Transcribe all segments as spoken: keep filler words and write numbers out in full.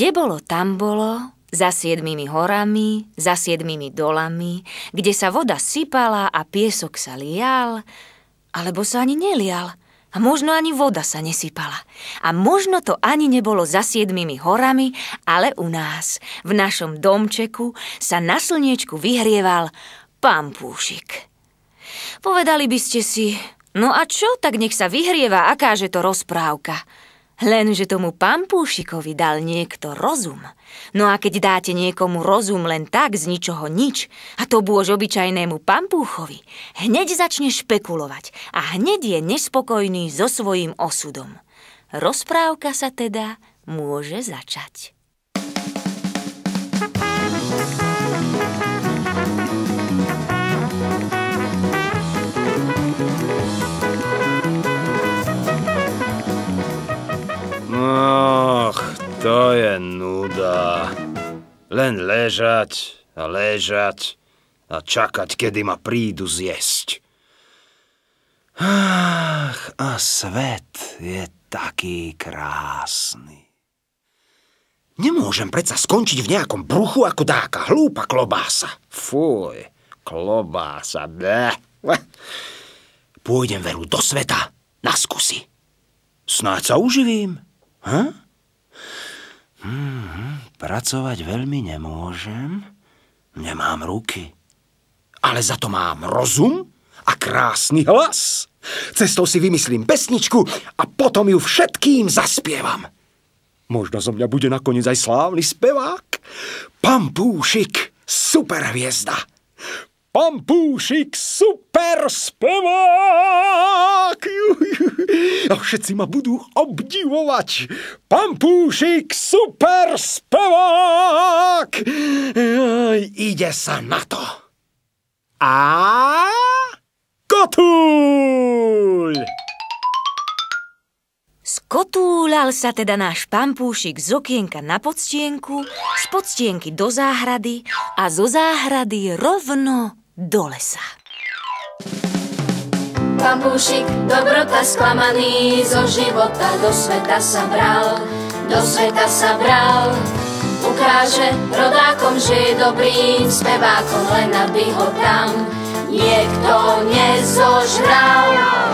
Kde bolo, tam bolo, za siedmimi horami, za siedmimi dolami, kde sa voda sypala a piesok sa lial, alebo sa ani nelial. A možno ani voda sa nesypala. A možno to ani nebolo za siedmimi horami, ale u nás, v našom domčeku, sa na slniečku vyhrieval pampúšik. Povedali by ste si, no a čo, tak nech sa vyhrieva, akáže to rozprávka. Lenže tomu pampúšikovi dal niekto rozum. No a keď dáte niekomu rozum len tak z ničoho nič, a to bôž obyčajnému pampúchovi, hneď začne špekulovať a hneď je nespokojný so svojím osudom. Rozprávka sa teda môže začať. Och, to je nuda. Len ležať a ležať a čakať, kedy ma prídu zjesť. Ach, a svet je taký krásny. Nemôžem predsa skončiť v nejakom bruchu ako dáka hlúpa klobása. Fuj, klobása, bleh. Pôjdem veru do sveta na skúsi. Snáď sa uživím. Hm? Mm-hmm. Pracovať veľmi nemôžem. Nemám ruky. Ale za to mám rozum a krásny hlas. Cestou si vymyslím pesničku a potom ju všetkým zaspievam. Možno zo mňa bude nakoniec aj slávny spevák. Pampúšik, superhviezda. Pampúšik, super spevák. A všetci ma budú obdivovať. Pampúšik, super spevák. Ide sa na to. A kotúľ! Skotúľal sa teda náš pampúšik z okienka na podstienku, z podstienky do záhrady a zo záhrady rovno do lesa. Pampúšik, dobrota sklamaný, zo života do sveta sa bral, do sveta sa bral. Ukáže rodákom, že je dobrým spevákom, len aby ho tam niekto nezožral.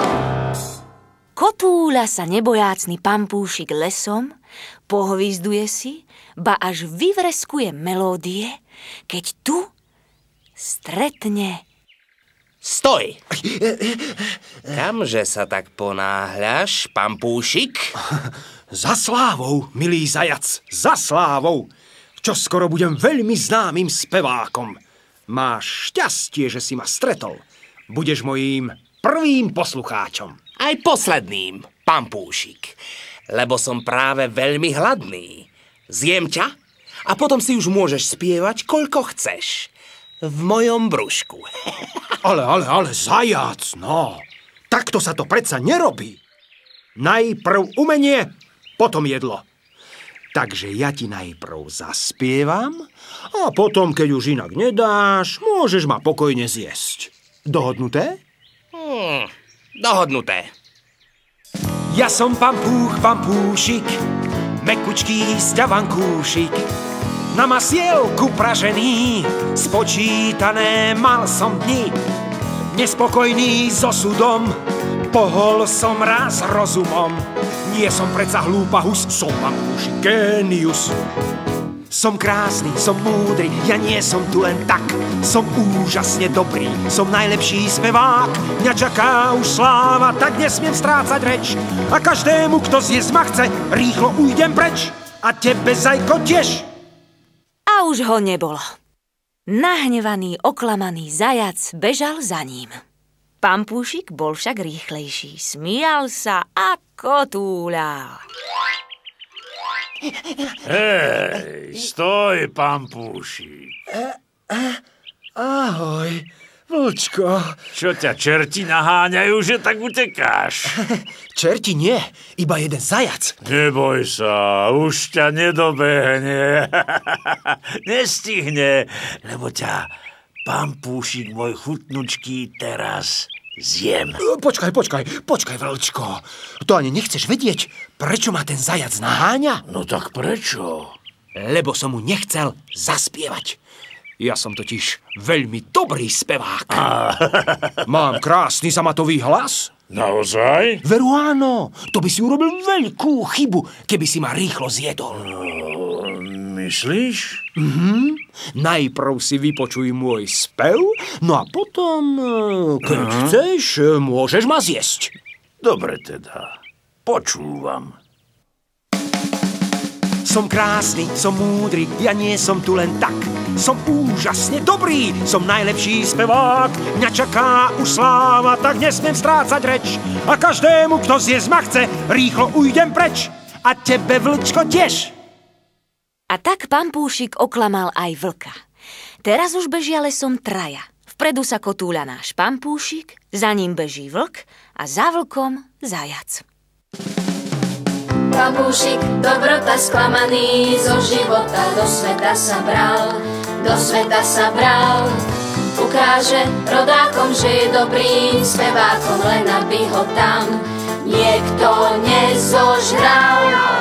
Kotúľa sa nebojácný pampúšik lesom, pohvízduje si, ba až vyvreskuje melódie, keď tu stretne... Stoj! Kamže sa tak ponáhľaš, pampúšik? Za slávou, milý zajac, za slávou! Čoskoro budem veľmi známym spevákom. Máš šťastie, že si ma stretol. Budeš mojím prvým poslucháčom. Aj posledným, pampúšik. Lebo som práve veľmi hladný. Zjem ťa a potom si už môžeš spievať, koľko chceš. V mojom brúšku. Ale, ale, ale, zajac, no. Takto sa to predsa nerobí. Najprv umenie, potom jedlo. Takže ja ti najprv zaspievam a potom, keď už inak nedáš, môžeš ma pokojne zjesť. Dohodnuté? Hmm, dohodnuté. Ja som pampúch, pampúšik, mekučký sťavankúšik. Na masielku pražený, spočítané mal som dni. Nespokojný s osudom, pohol som raz rozumom. Nie som predsa hlúpa hus, som pampúšik génius. Som krásny, som múdry, ja nie som tu len tak. Som úžasne dobrý, som najlepší spevák. Mňa čaká už sláva, tak nesmiem strácať reč. A každému, kto zjesť ma chce, rýchlo ujdem preč. A tebe, zajko, tiež. A už ho nebolo. Nahnevaný, oklamaný zajac bežal za ním. Pampúšik bol však rýchlejší, smíjal sa a kotúľal. Hej, stoj, pampúšik. Ahoj, vlčko. Čo ťa čerti naháňajú, že tak utekáš? Čerti nie, iba jeden zajac. Neboj sa, už ťa nedobehne. Nestihne, lebo ťa pampúšik môj chutnučký teraz zjem. Počkaj, počkaj, počkaj, vlčko. To ani nechceš vedieť, prečo ma ten zajac naháňa? No tak prečo? lebo som mu nechcel zaspievať. Ja som totiž veľmi dobrý spevák. Mám krásny zamatový hlas. Naozaj? Veru áno, to by si urobil veľkú chybu, keby si ma rýchlo zjedol. Myslíš? Mhm. Najprv si vypočuj môj spev, no a potom, keď uh-huh. chceš, môžeš ma zjesť. Dobre teda, počúvam. Som krásny, som múdry, ja nie som tu len tak. Som úžasne dobrý, som najlepší spevák. Mňa čaká už sláva, tak nesmiem strácať reč. A každému, kto zjesť ma chce, rýchlo ujdem preč. A tebe, vlčko, tiež. A tak Pampúšik oklamal aj vlka. Teraz už bežia lesom traja. Vpredu sa kotúľa náš Pampúšik, za ním beží vlk a za vlkom zajac. Pampúšik, dobrota sklamaný, zo života do sveta sa bral, do sveta sa bral. Ukáže rodákom, že je dobrým spevákom, len aby ho tam niekto nezožral.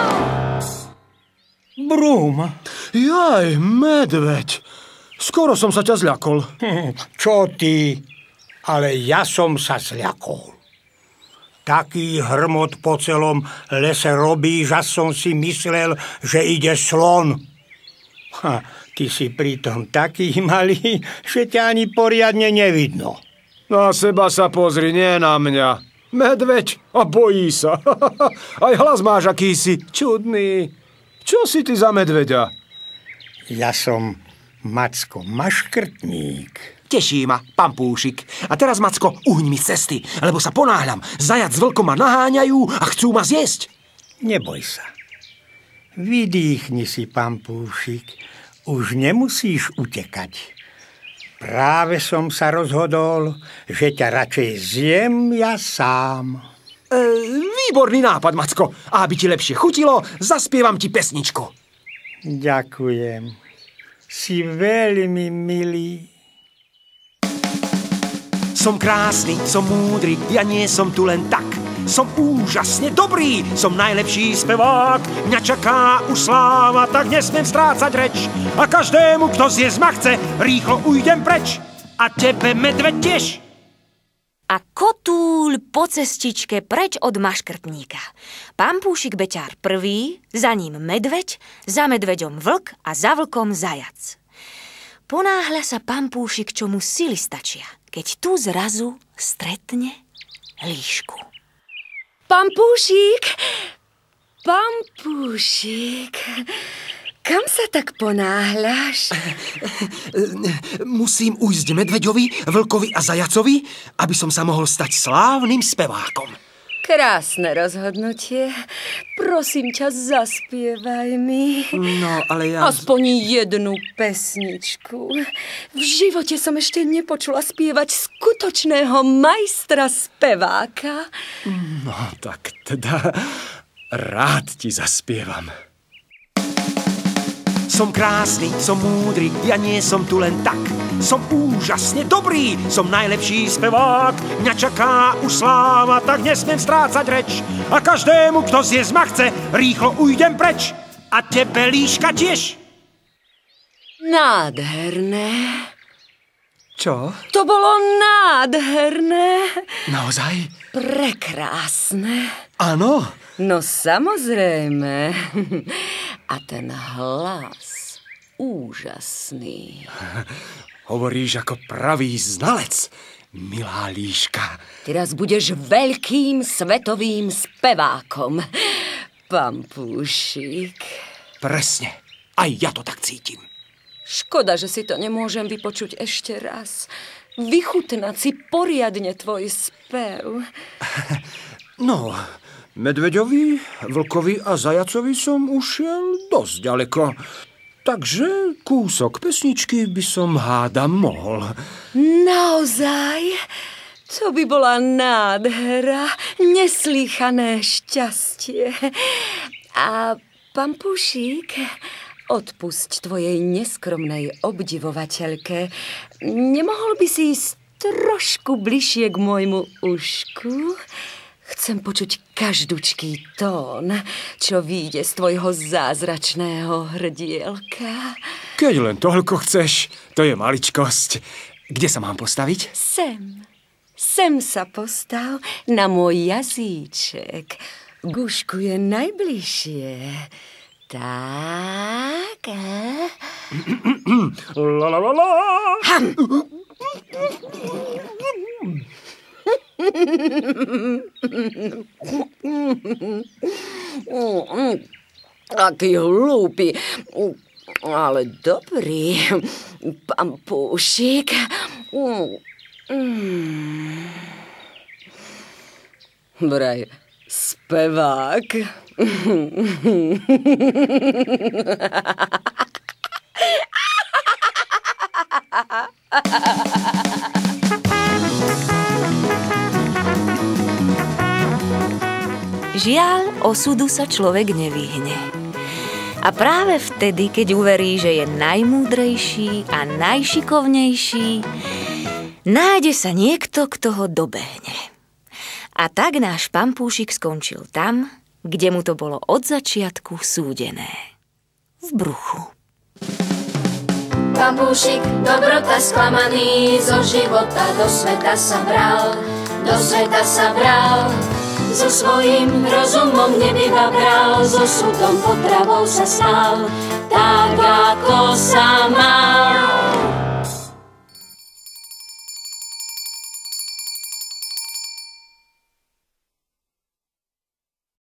Brúm. Jaj, medveď. Skoro som sa ťa zľakol. Hm, čo ty? Ale ja som sa zľakol. Taký hrmot po celom lese robí, že som si myslel, že ide slon. Ha, ty si pritom taký malý, že ťa ani poriadne nevidno. Na seba sa pozri, nie na mňa. Medveď a bojí sa. Aj hlas máš akýsi čudný. Čo si ty za medveďa? Ja som Macko Maškrtník. Teší ma, Pampúšik. A teraz, Macko, uhyň mi z cesty, lebo sa ponáhľam. Zajac s vlkom ma naháňajú a chcú ma zjesť. Neboj sa. Vydýchni si, Pampúšik. Už nemusíš utekať. Práve som sa rozhodol, že ťa radšej zjem ja sám. E, výborný nápad, Macko. A aby ti lepšie chutilo, zaspievam ti pesničku. Ďakujem. Si veľmi milý. Som krásny, som múdry, ja nie som tu len tak. Som úžasne dobrý, som najlepší spevák. Mňa čaká už sláva, tak nesmiem strácať reč. A každému, kto zjesť ma chce, rýchlo ujdem preč. A tebe, medveď, tiež. A kotúľ po cestičke preč od Maškrtníka. Pampúšik beťár prvý, za ním medveď, za medveďom vlk a za vlkom zajac. Ponáhľa sa Pampúšik, čo mu sily stačia, keď tu zrazu stretne líšku. Pampúšik, Pampúšik, kam sa tak ponáhľaš? Musím ujsť medveďovi, vlkovi a zajacovi, aby som sa mohol stať slávnym spevákom. Krásne rozhodnutie. Prosím ťa, zaspievaj mi. No, ale ja... Aspoň jednu pesničku. V živote som ešte nepočula spievať skutočného majstra speváka. No, tak teda rád ti zaspievam. Som krásny, som múdry, ja nie som tu len tak. Som úžasne dobrý, som najlepší spevák. Mňa čaká už sláva, tak nesmiem strácať reč. A každému, kto zjesť ma chce, rýchlo ujdem preč. A tebe, líška, tiež. Nádherné. Čo? To bolo nádherné. Naozaj? Prekrásne. Áno. No samozrejme. A ten hlas úžasný. Hovoríš ako pravý znalec, milá líška. Teraz budeš veľkým svetovým spevákom, Pampúšik. Presne, aj ja to tak cítim. Škoda, že si to nemôžem vypočuť ešte raz. Vychutnať si poriadne tvoj spev. No, medveďovi, vlkovi a zajacovi som ušiel dosť ďaleko. Takže kúsok pesničky by som hádam mohol. Naozaj? To by bola nádhera, neslýchané šťastie. A Pampúšik, odpusť tvojej neskromnej obdivovateľke. Nemohol by si ísť trošku bližšie k môjmu ušku? Chcem počuť každúčký tón, čo vyjde z tvojho zázračného hrdielka. Keď len toľko chceš, to je maličkosť. Kde sa mám postaviť? Sem. Sem sa postav na môj jazyček. Gušku je najbližšie. Tak. La la la la. Aký hlúpy, ale dobrý pampúšik. Vraj spevák. Žiaľ, osudu sa človek nevyhne. A práve vtedy, keď uverí, že je najmúdrejší a najšikovnejší, nájde sa niekto, kto ho dobehne. A tak náš pampúšik skončil tam, kde mu to bolo od začiatku súdené. V bruchu. Pampúšik, dobrota sklamaný, zo života do sveta sa bral, do sveta sa bral. So svojím rozumom nebýva bral, so súdom potravou sa stal, tak ako sa mal.